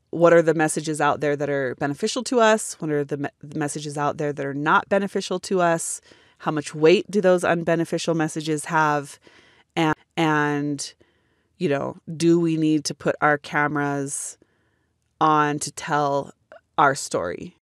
what are the messages out there that are beneficial to us? What are the messages out there that are not beneficial to us? How much weight do those unbeneficial messages have? And do we need to put our cameras on to tell our story?